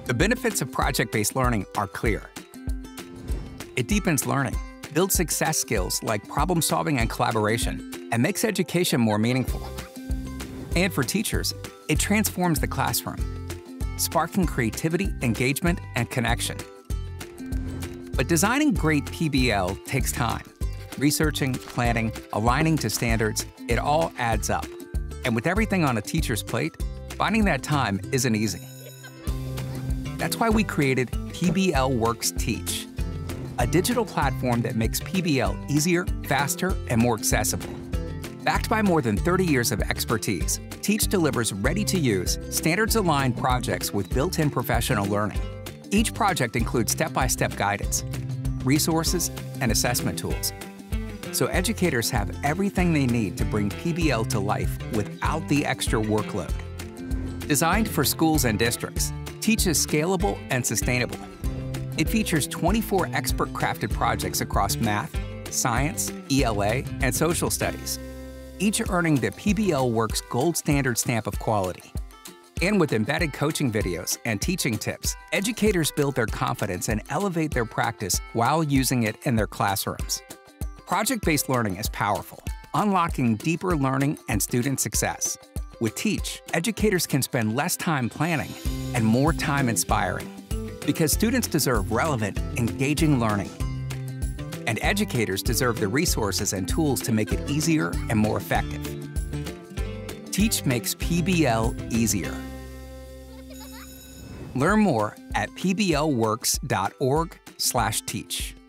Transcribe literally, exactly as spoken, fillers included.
The benefits of project-based learning are clear. It deepens learning, builds success skills like problem-solving and collaboration, and makes education more meaningful. And for teachers, it transforms the classroom, sparking creativity, engagement, and connection. But designing great P B L takes time. Researching, planning, aligning to standards, it all adds up. And with everything on a teacher's plate, finding that time isn't easy. That's why we created PBLWorks TEACH, a digital platform that makes P B L easier, faster, and more accessible. Backed by more than thirty years of expertise, TEACH delivers ready-to-use, standards-aligned projects with built-in professional learning. Each project includes step-by-step guidance, resources, and assessment tools, so educators have everything they need to bring P B L to life without the extra workload. Designed for schools and districts, TEACH is scalable and sustainable. It features twenty-four expert-crafted projects across math, science, E L A, and social studies, each earning the PBLWorks Gold Standard stamp of quality. And with embedded coaching videos and teaching tips, educators build their confidence and elevate their practice while using it in their classrooms. Project-based learning is powerful, unlocking deeper learning and student success. With TEACH, educators can spend less time planning and more time inspiring, because students deserve relevant, engaging learning. And educators deserve the resources and tools to make it easier and more effective. TEACH makes P B L easier. Learn more at P B L works dot org slash teach.